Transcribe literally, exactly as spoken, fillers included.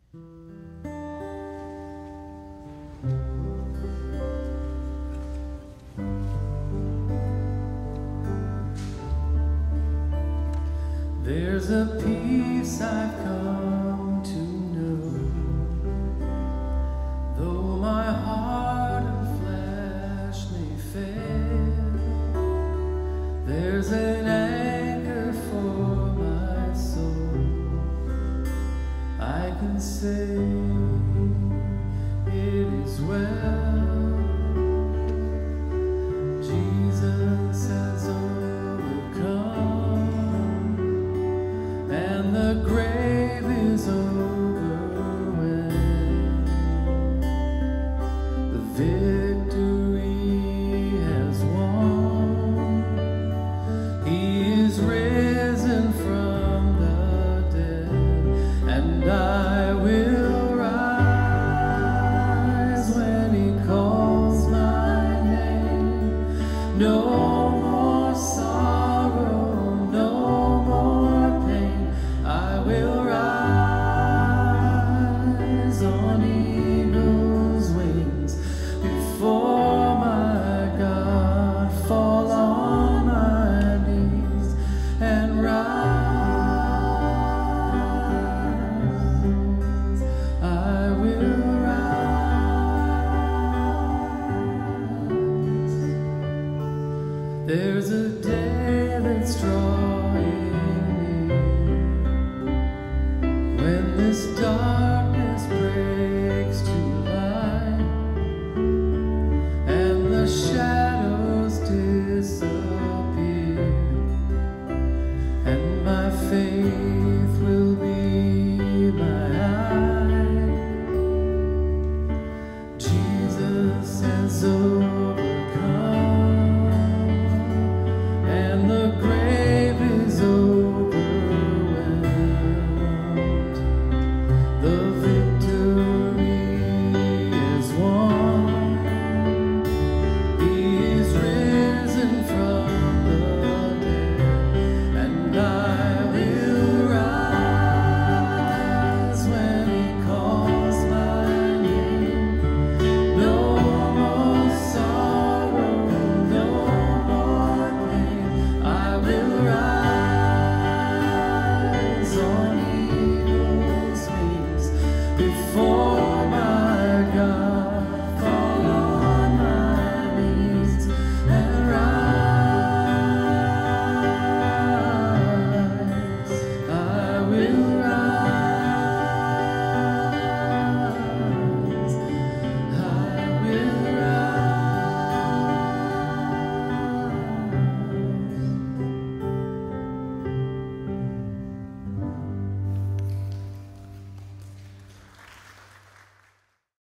There's a peace I've come to know, though my heart and flesh may fail. There's an anchor for my soul. I can say it is well. Jesus has overcome, and the grave is overwhelmed. The victory has won. He is risen from the dead, and I will rise when he calls my name. No more sorrow, no more pain. I will rise on eagle's wings before my God, fall on my knees and rise. I will rise. There's a day that's drawing near, when this darkness breaks to light, and the shadows disappear, and my faith will be my eye. Jesus has overcome, and the grave is overwhelmed. The victory is won. He is risen from the dead, and I will rise when he calls my name. No more sorrow, no more pain. I will rise on eagle's wings before